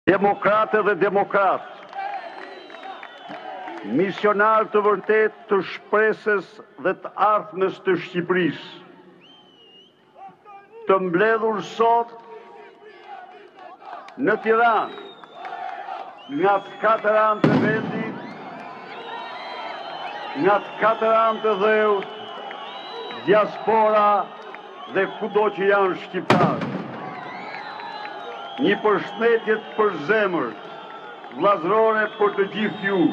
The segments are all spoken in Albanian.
Demokrate dhe demokrat, misionar të vërtet të shpresës dhe të ardhmes të Shqipërisë, të mbledhur sot në Tiranë, nga të katër anë të vendit, nga të katër anë të dheut, diaspora dhe kudo që janë shqiptarë. Një përshëndetje për zemër, vllazërore për të gjithë ju.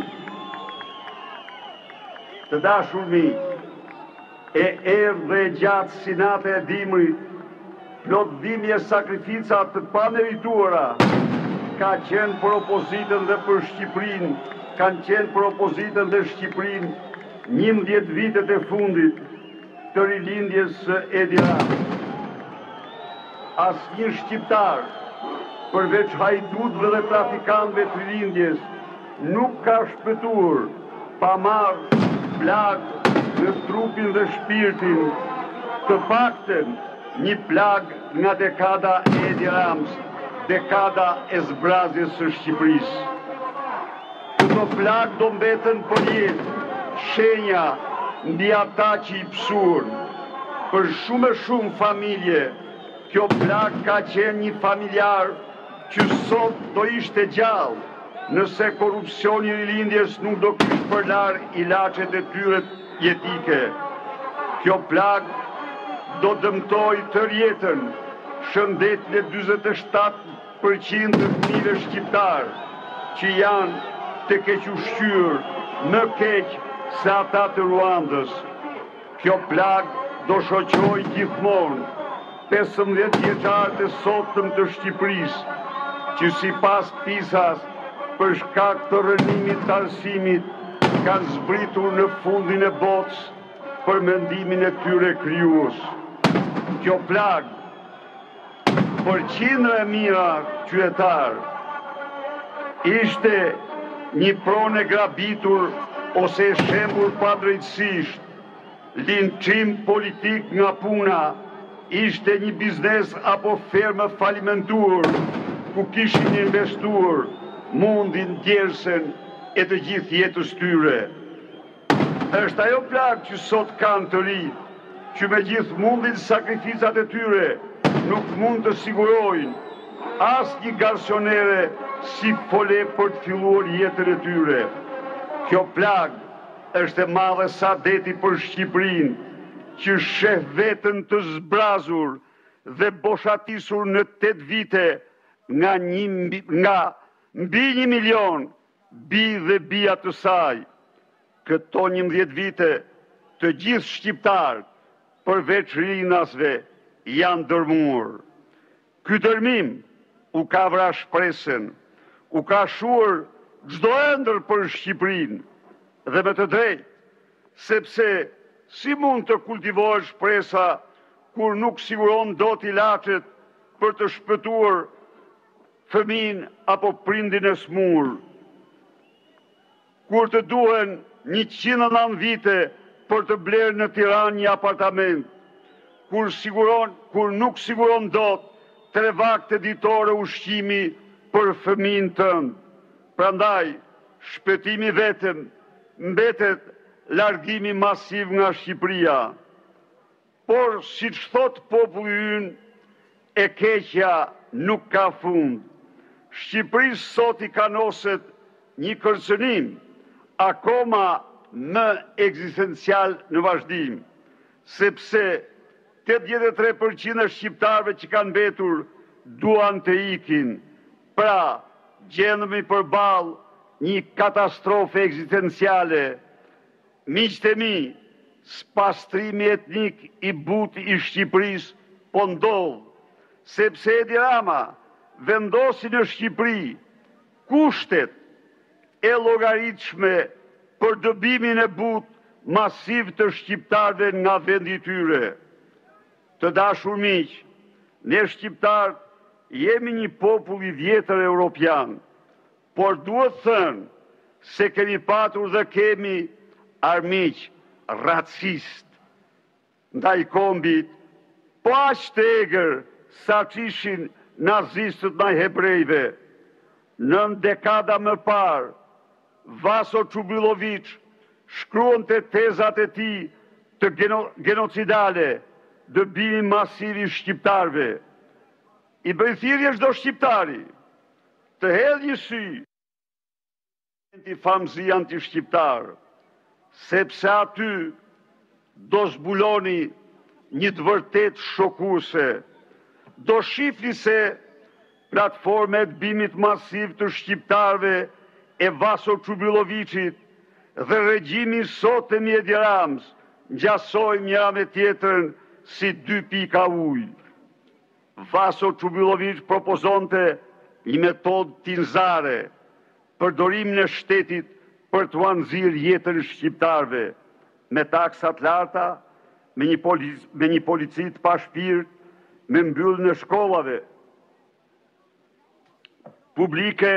Të dashur miq, e erë dhe e gjatë si natë e dimrit, plot dhimbje sakrifica të pamerituara, ka qenë për opozitën dhe për Shqipërinë, kanë qenë për opozitën dhe Shqipërinë 11 vitet e fundit të rilindjes së Edi Ramës. Asnjë shqiptar, përveç hajdutëve dhe trafikantëve të rilindjes, nuk ka shpëtuar pa marrë plagë në trupin dhe shpirtin, të paktën një plagë nga dekada e Edi Ramës, dekada e zbrazjes së Shqipërisë. Këto plagë do mbeten për jetë shenja mbi ata që i psuan. Për shumë e shumë familje, kjo plagë ka qenë një familjar që sot do ishte gjallë, nëse korrupsioni i rilindjes nuk do kishte përlar ilaçet e tyre jetike. Kjo plagë do dëmtoj tërë jetën, shëndetin e 47% të fëmijëve shqiptar, që janë të kequshqyer, më keq se ata të Ruandës. Kjo plagë do shoqëroj gjithmonë 15 vjeçarët e sotëm të Shqipërisë, që sipas PISA-s, për shkak të rënimit të arsimit, kanë zbritur në fundin e botës për mendimin e tyre krijues. Kjo plagë, për qindra e mijëra qytetar, ishte një pronë e grabitur ose e shembur padrejtësisht, linçim politik nga puna, ishte një biznes apo fermë falimentuar, ku kishin investuar mundin, djersën e të gjithë jetës tyre. Është ajo plagë që sot kanë të ri, që me gjithë mundin sakrificat e tyre, nuk mund të sigurojnë as një garçonere si fole për të filluar jetën e tyre. Kjo plagë është e madhe sa deti për Shqipërinë, që sheh veten të zbrazur dhe boshatisur në 8 vite nga mbi 1 milion bi dhe bija të saj. Këto 11 vite të gjithë shqiptarët, përveç rinasve, janë dërmuar. Ky dërmim u ka vrarë shpresën, u ka shuar çdo ëndër për Shqipërinë, dhe me të drejtë, sepse si mund të kultivohet shpresa kur nuk siguron dot ilaçet për të shpëtuar fëmin apo prindin e smur? Kur të duhen 109 vite për të blerë në Tiranë një apartament, kur nuk siguron dot 3 vakte ditore ushqimi për fëmin tënd. Prandaj, shpëtimi vetëm mbetet largimi masiv nga Shqipëria. Por, siç thot populli ynë, e keqja nuk ka fund. Shqipërisë sot i kanoset një kërcënim akoma më ekzistencial në vazhdim, sepse 83% e shqiptarëve që kanë mbetur duan të ikin. Pra, gjendemi përballë një katastrofe ekzistenciale. Miqtë e mi, spastrimi etnik i butë i Shqipërisë po ndodh, sepse Edi Rama vendosi në Shqipëri kushtet e llogaritshme për dëbimin e butë masiv të shqiptarëve nga vendi i tyre. Të dashur miq, ne shqiptarët jemi një popull i vjetër europian, por duhet thënë se kemi patur dhe kemi armiq racist ndaj kombit, po aq të egër sa që ishin nazistët ndaj hebrejve. Në dekada më parë, Vaso Çubillović shkruante tezat e tij të genocidale, dëbimin masiv i shqiptarëve. I bëj thirrje çdo shqiptari të hedhë një sy famëzi anti-shqiptar, sepse aty do zbuloni një të vërtet shokuese. Do shifni se platforma e dëbimit masiv të shqiptarëve e Vaso Çubillovićit dhe regjimi sotëm i Edi Ramës ngjasojnë njëra me tjetrën si dy pika ujë. Vaso Çubillović propozonte një metodë tinzare, përdorimin e shtetit për t'u nxirr jetën shqiptarëve, me taksa të larta, me një polici të pashpirt, me mbylljen e shkollave publike,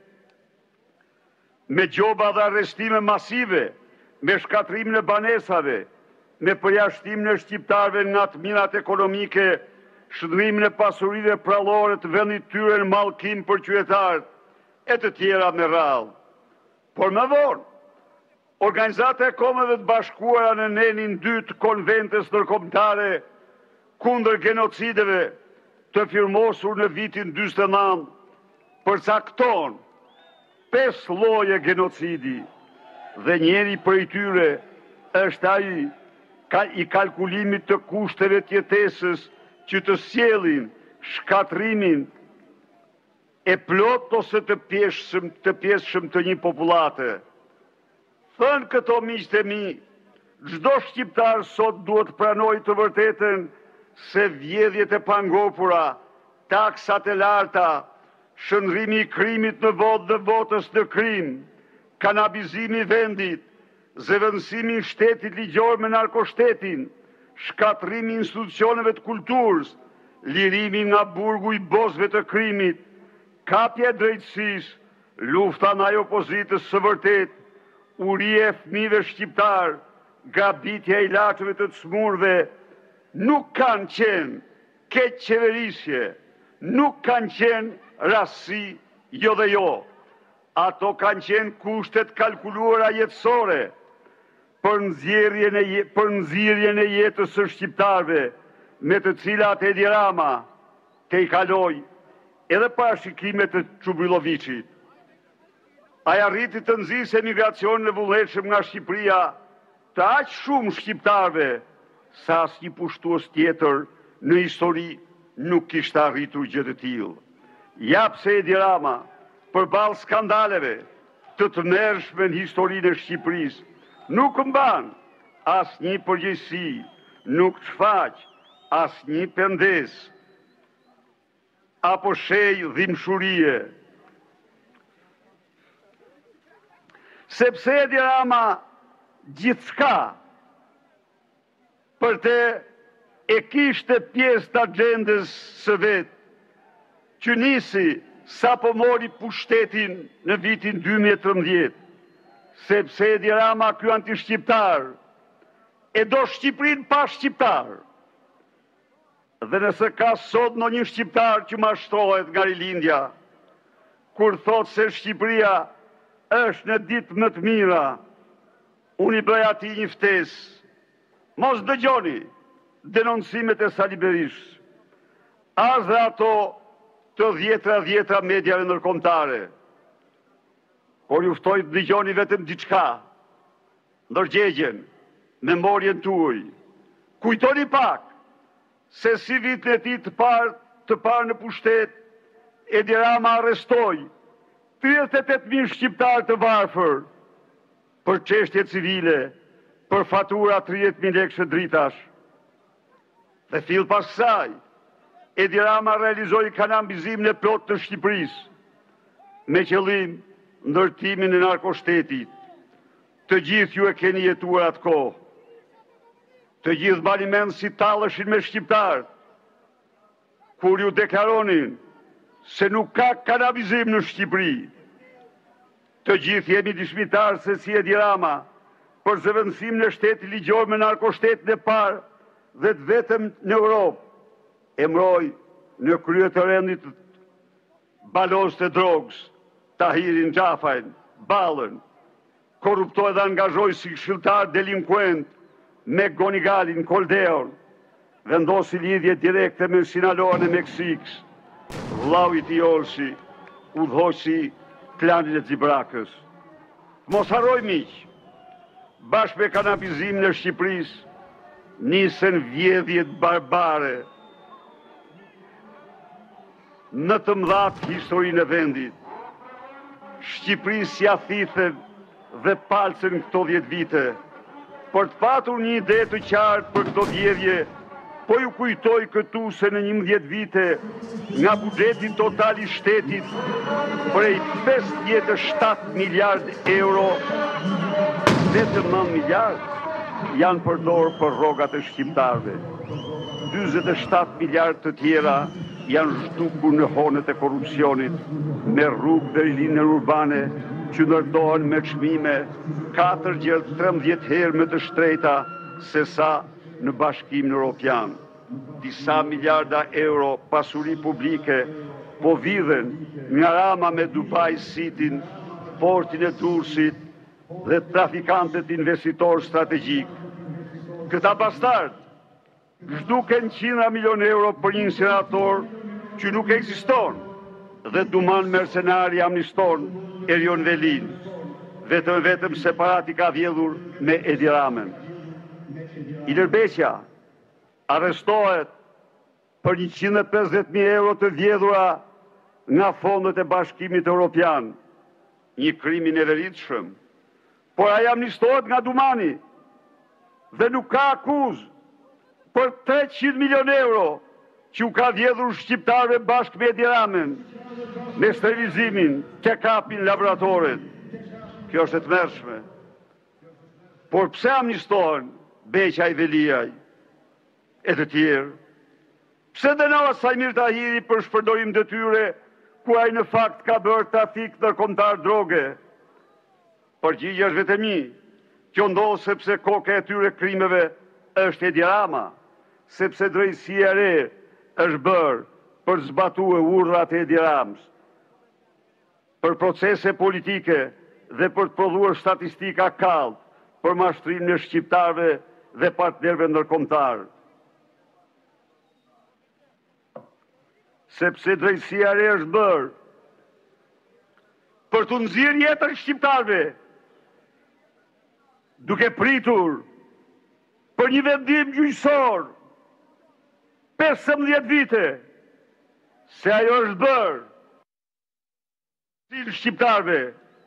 me gjoba dhe arrestime masive, me shkatrimin e banesave, me përjashtimin e shqiptarëve nga të mirat ekonomike, shndrimin e pasurive prallore të vendit tyre në mallkim për qytetarët, e të tjera me radhë. Por më vonë, Organizata e Kombeve të Bashkuara në nenin 2 të konventes ndërkombëtare kundër genocideve të firmosur në vitin 49 përcakton 5 lloje genocidi dhe njëri prej tyre është ai i kalkulimit të kushteve të jetesës që të sjellin shkatrimin e plot ose të pjesshëm të një popullate. Thënë këto miqtë e mi, çdo shqiptar sot duhet pranojë të vërtetën se vjedhjet e pangopura, taksat e larta, shëndrimi i krimit në votë dhe votës në krim, kanabizimi i vendit, zëvendësimi i shtetit ligjor me narkoshtetin, shkatrimi i institucioneve të kulturës, lirimi nga burgu i bozëve të krimit, kapja e drejtësisë, lufta ndaj opozitës së vërtet, uria e fëmijëve shqiptar, gabitja e ilaçeve të çmurëve, nuk kanë qenë keq qeverisje, nuk kanë qenë rastësi, jo dhe jo. Ato kanë qenë kushtet kalkuluara jetësore për nxjerrjen e jetës së shqiptarëve, me të cilat Edi Rama te i kaloi edhe parashikimet të Çubillovićit. Ai arriti të nxjisë emigracionin e vullnetshëm nga Shqipëria të aq shumë shqiptarëve sa asnjë pushtues tjetër në histori nuk kishte arritur gjë të tillë. Japse Edi Rama përballë skandaleve të tmerrshme në historinë e Shqipërisë, nuk mban asnjë përgjegjësi, nuk shfaq asnjë pendes apo shej dhimbshurie. Sepse Edi Rama gjithçka për te e kishte pjesë të agjendës së vet, që nisi sa po mori pushtetin në vitin 2013, sepse Edi Rama ky antishqiptar e do Shqipërinë pa shqiptar. Dhe nëse ka sot në një shqiptar që mashtrohet nga rilindja, kur thot se Shqipëria është në ditë më të mira, unë i bëj atij një ftesë. Mos dëgjoni denoncimet e Sali Berishës, as dhe ato të dhjetra mediave ndërkombëtare. Por ju ftoj të dëgjoni vetëm diçka, ndërgjegjen, memorien tuaj. Kujtoni pak se si vitin e tij të parë në pushtet, Edi Rama arrestoi 38.000 shqiptarë të varfër për çështje civile, për fatura 30.000 lekë dritash. Dhe fill pas kësaj, Edi Rama realizoi kanambizimin e plot të Shqipërisë, me qëllim ndërtimin e narkoshtetit. Të gjithë ju e keni jetuar atë kohë. Të gjithë mbani mend si talleshin me shqiptarët, kur ju deklaronin se nuk ka kanabizim në Shqipëri. Të gjithë jemi dëshmitar se si Edi Rama, për zëvendësimin e shtetit ligjor me narkoshtetin e parë dhe të vetëm në Europë, e mbroi në krye të rendit balos të drogës Tahirin Gjafajn, Ballën, korruptoi dhe angazhoi si këshilltar delinkuent me Gonigalin, Koldeon, vendosi lidhje direkte me Sinaloan e Meksikës, vllau i tij Olsi, udhëhoqësi klanin e Xibrakës. Mos harroj miq, bashkë me kanapizimin e Shqipërisë, nisën vjedhjet barbare në të mëdhat historinë e vendit. Shqipërisë ja thithën dhe palcën këto 10 vite. Për të patur një ide të qartë për këto vjedhje, po ju kujtoj këtu se në 11 vite nga buxheti total i shtetit prej 57 miliard euro, 18 miliard janë përdorur për rrogat e shqiptarëve. 47 miliard të tjera janë zhdukur në honet e korrupsionit, me rrugë dhe linje urbane që ndërtohen me çmime 4 gjë 13 herë më të shtrejta se sa në Bashkimin Evropian. Disa miliarda euro pasuri publike po vidhen nga Rama me Dubai Cityn, portin e Durrësit dhe trafikantët investitor strategjik. Këta bastard zhduken 100 milion euro për një incinerator që nuk ekziston dhe duman mercenari amniston Erion Velin, vetëm separati ka vjedhur me Edi Ramën. Ilir Beqa arrestohet për 150.000 euro të vjedhura nga fondet e Bashkimit Evropian, një krim i neveritshëm, por ai amnistohet nga Dumani dhe nuk ka akuzë për 300 milion euro që u ka vjedhur shqiptarëve bashkë me Edi Ramën, me sterilizimin, check-upin, laboratoret. Kjo është e tmerrshme. Por pse amnistohen Beqa i Veliaj e të tjerë? Pse dënohet Sajmir Tahiri për shpërdorim detyre ku ai në fakt ka bërë trafik ndërkombëtar droge? Përgjigjja është vetëm një. Kjo ndodh sepse koka e tyre krimeve është Edi Rama, sepse drejtësia e re është bërë për zbatuar urdhrat e Edi Ramës, për procese politike dhe për të prodhuar statistika kallë për mashtrimin e shqiptarëve dhe partnerëve ndërkombëtar. Sepse drejtësia e re është bërë për të nxjerrë jetën shqiptarëve, duke pritur për një vendim gjyqësor 15 vite, se ajo është bërë si shqiptarëve.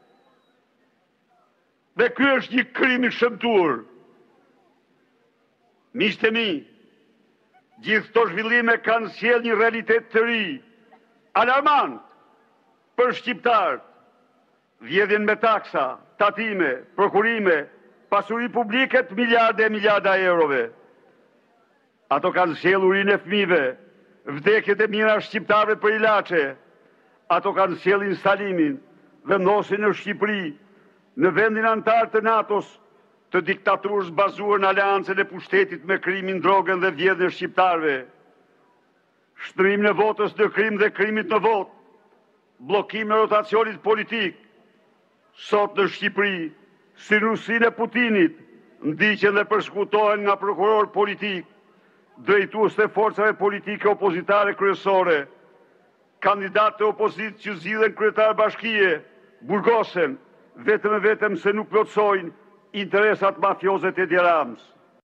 Dhe ky është një krim i shëmtuar. Miqtë e mi, gjithë këto zhvillime kanë sjellë një realitet të ri, alarmant për shqiptarët. Vjedhjen me taksa, tatime, prokurime, pasuri publike të miliarda e miliarda eurove. Ato kanë sjellë urinë e fëmijëve, vdekjet e mijëra shqiptarëve për ilaçe. Ato kanë sjellë instalimin, vendosin në Shqipëri, në vendin antar të NATO-s, të diktaturës bazuar në aleancën e pushtetit me krimin, drogën dhe vjedhjen e shqiptarëve. Shtrimin e votës në krim dhe krimit në votë, bllokim e rotacionit politik. Sot në Shqipëri, si Rusinë e Putinit, ndiqen dhe përshkutohen nga prokuror politik, drejtues të forcave politike opozitare kryesore, kandidatë të opozitë që zgjidhen kryetar bashkie, burgosen, vetëm se nuk plotësojnë interesat mafioze të Edi Ramës.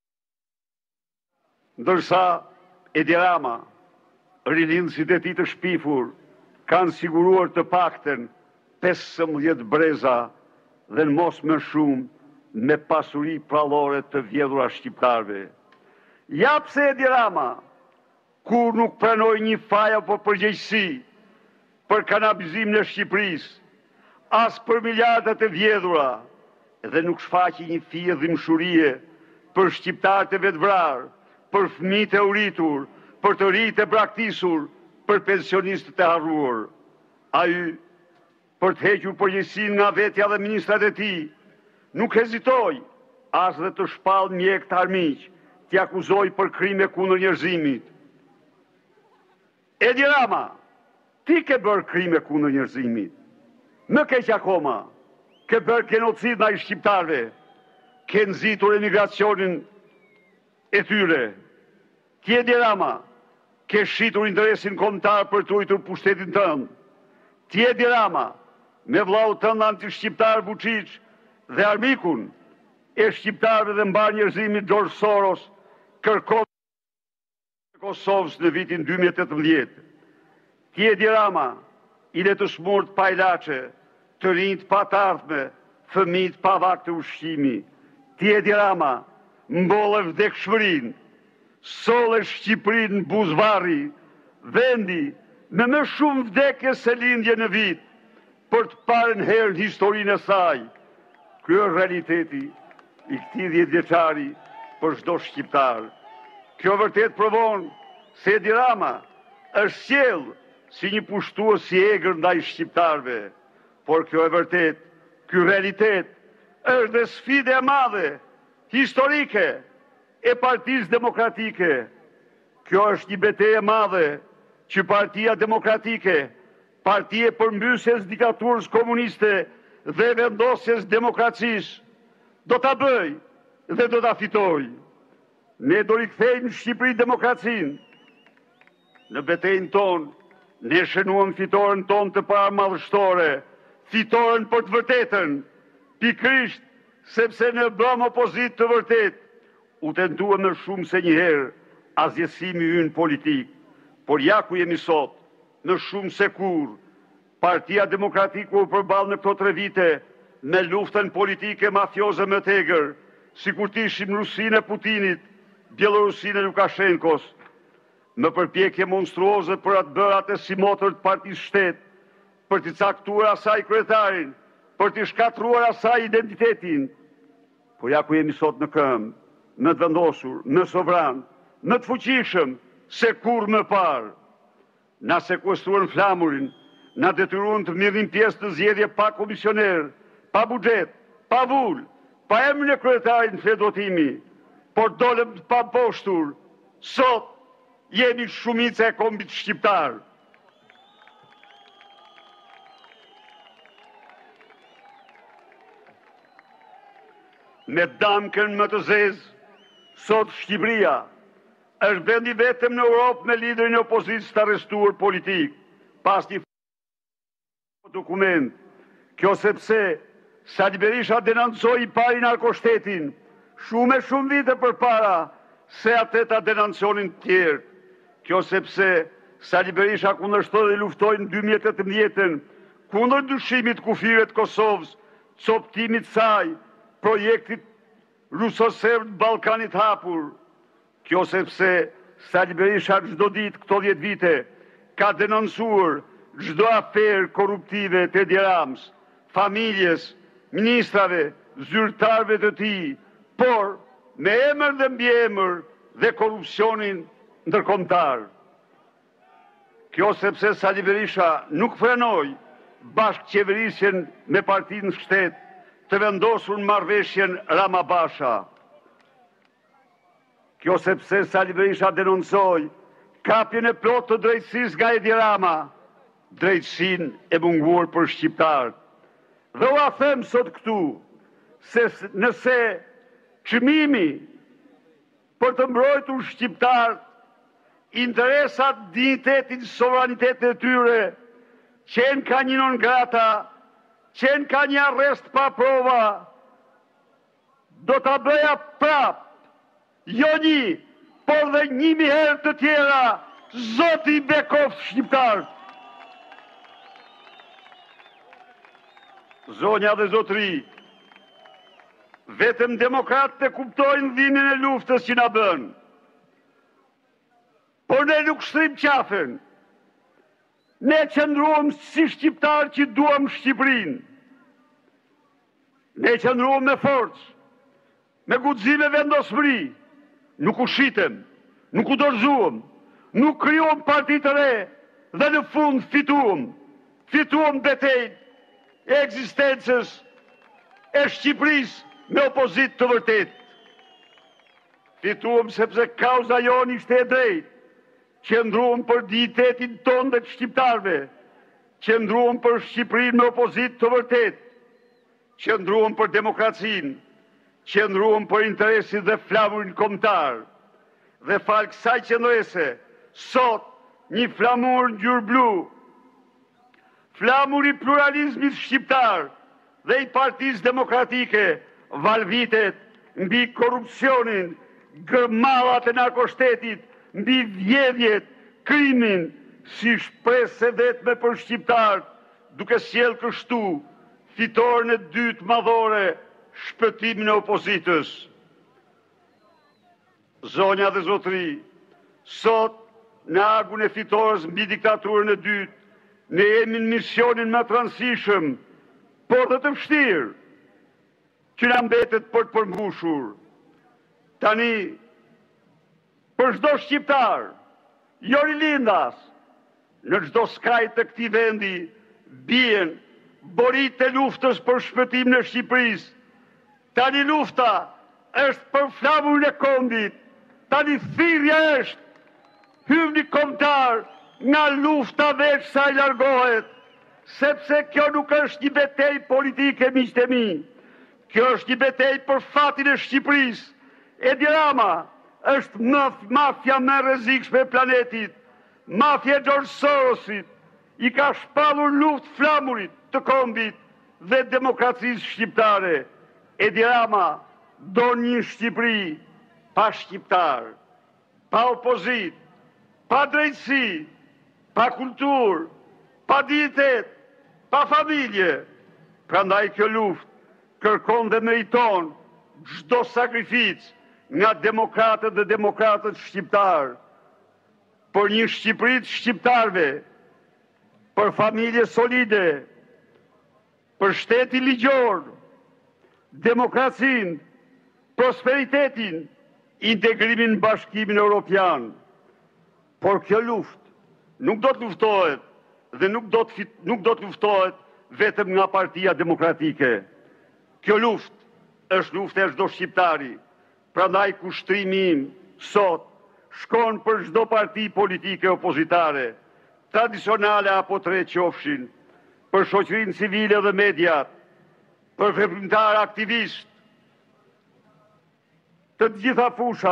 Ndërsa Edi Rama, rilindësit e tij të shpifur, kanë siguruar të paktën 15 breza dhe në mos më shumë me pasuri prallore të vjedhura shqiptarëve. Ja pse Edi Rama, kur nuk pranoi një faj apo përgjegjësi për kanabizimin e Shqipërisë, as për miliardat e vjedhura, dhe nuk shfaqi një fije dhimbshurie për shqiptarët e vetvrarë, për fëmijët e uritur, për të rinjtë e braktisur, për pensionistët e harruar. Ai, për të hequr përgjegjësinë nga vetja dhe ministrat e tij, nuk hezitoi as dhe të shpall mjek të armiq, t'i akuzoi për krime kundër njerëzimit. Edi Rama, ti ke bërë krime kundër njerëzimit. Më keq akoma, ke bërë genocid ndaj shqiptarëve, ke nxitur emigracionin e tyre. Ti Edi Rama, ke shitur interesin kombëtar për të ruajtur pushtetin tënd. Ti Edi Rama, me vllau tënd anti-shqiptar Vučić dhe armikun e shqiptarëve dhe mbar njerëzimit George Soros, kërkon Kosovës në vitin 2018. Ti Edi Rama, i le të smurt pa ilaçe, të rinjt pa të ardhme, fëmijët pa vakt të ushqimi. Ti Edi Rama, mbolle vdekshmërinë, solle Shqipërinë në buzvarri, vendi me më shumë vdekje se lindje në vit, për të parën herë në historinë e saj. Ky është realiteti i këtij 10 vjeçari për çdo shqiptar. Kjo vërtet provon se Edi Rama është sjell si një pushtues i egër ndaj shqiptarëve, por kjo e vërtet, ky realitet është dhe sfidë e madhe historike e Partisë Demokratike. Kjo është një betejë e madhe që Partia Demokratike, partia e përmbysjes diktaturës komuniste dhe vendosjes demokracisë, do ta bëj dhe do ta fitoj. Ne do rikthejmë Shqipëri demokracinë. Në betejën tonë, ne shënuam fitoren tonë të parë madhështore, fitoren për të vërtetën, pikërisht sepse ne bëm opozitë të vërtetë, u tentua më shumë se një herë azjesimi ynë politik, por ja ku jemi sot, më shumë se kur, Partia Demokratike u përball në këto 3 vite me luftën politike mafioze më të egër, sikur të ishim Rusinë e Putinit, Bielorusinë e Lukashenkos, në përpjekje monstruoze për atë bërat e si motër të Partisë Shtet, për t'i caktuar asaj kryetarin, për t'i shkatruar asaj identitetin. Po ja ku jemi sot në këmbë, në të vendosur, në sovran, në të fuqishëm, se kur më parë. Na sekuestruan flamurin, na detyruan të mirrim pjesë në zgjedhje pa komisioner, pa buxhet, pa vull, pa emrin e kryetarit në fletvotimi, por dolëm pa poshtur. Sot jemi shumica e kombit shqiptar. Me damkën më të zezë, sot Shqipëria është vendi vetëm në Europë me liderin e opozitës të arrestuar politik, pas një dokument. Kjo sepse Sali Berisha denoncoi i pari narkoshtetin shumë vite përpara se atë ta denonconin të tjerë. Kjo sepse Sali Berisha kundërshtoi dhe luftoi në 2018 kundër dyshimit kufive të Kosovës, coptimit saj, projektit rusoserb të Ballkanit hapur. Kjo sepse Sali Berisha çdo ditë këto 10 vite ka denoncuar çdo aferë korruptive të Edi Ramës, familjes, ministrave, zyrtarëve të tij, por me emër dhe mbiemër dhe korrupsionin ndërkombëtar. Kjo sepse Sali Berisha nuk frenoi bashkëqeverisjen me partinë shtet të vendosur në marrëveshjen Rama-Basha. Kjo sepse Sali Berisha denoncoi kapjen e plotë të drejtësisë nga Edi Rama, drejtësinë e munguar për shqiptarët. Dhe ua them sot këtu, se nëse çmimi për të mbrojtur shqiptarët, interesat, dignitetin, sovranitetin e tyre, qenë ka një non grata, qenë ka një arrest pa prova, do ta bëja prap, jo një, por dhe 1000 herë të tjera, Zoti bekoft shqiptarët. Zonja dhe zotri, vetëm demokratët e kuptojnë dhimbjen e luftës që na bën. Por ne nuk shtrim qafen. Ne qëndruam si shqiptarë që duam Shqipërinë. Ne qëndruam me forcë, me guxim e vendosmëri. Nuk u shitem, nuk u dorëzuam, nuk krijuam parti të re dhe në fund fituam. Fituam betejën e ekzistencës e Shqipërisë me opozitë të vërtetë. Fituam sepse kauza jonë ishte e drejtë. Qëndruam për dignitetin tonë dhe të shqiptarëve. qëndruam për Shqipërinë me opozit të vërtet, qëndruam për demokracinë, qëndruam për interesit dhe flamurin kombëtar, dhe falë kësaj qëndrese, sot një flamur ngjyrë blu, flamuri pluralizmit shqiptar dhe i Partisë Demokratike valvitet mbi korrupsionin, gërmallat e narkoshtetit, mbi vjedhjet, krimin, si shpresë e vetme për shqiptarët, duke sjellë kështu fitoren e dytë madhore, shpëtimin e opozitës. Zonja dhe zotëri, sot në agun e fitores mbi diktaturën e dytë, ne jemi në misionin më të rëndësishëm, por dhe të vështirë, që na mbetet për të përmbushur. Tani, për çdo shqiptar, jo rilindas, në çdo skaj të këtij vendi, bien borit e luftës për shpëtimin e Shqipërisë. Tani lufta është për flamurin e kombit, tani thirrja është hymni kombëtar nga lufta veç sa i largohet, sepse kjo nuk është një betejë politike, miqtë e mi. Kjo është një betejë për fatin e Shqipërisë. Edi Rama është mafia më e rrezikshme e planetit, mafia e George Sorosit, i ka shpallur luftë flamurit të kombit dhe demokracisë shqiptare. Edi Rama do një Shqipëri pa shqiptar, pa opozit, pa drejtësi, pa kulturë, pa dignitetë, pa familje. Prandaj kjo luftë kërkon dhe meriton çdo sakrificë nga demokratët dhe demokratët shqiptarë, për një Shqipëri të shqiptarëve, për familje solide, për shteti ligjor, demokracinë, prosperitetin, integrimin në Bashkimin Evropian. Por kjo luftë nuk do të luftohet dhe nuk do të luftohet vetëm nga Partia Demokratike. Kjo luftë është luftë e çdo shqiptari. Prandaj kushtrimi im sot shkon për çdo parti politike opozitare, tradicionale apo të re qofshin, për shoqërinë civile dhe mediat, për veprimtar aktivistë të gjitha fushat.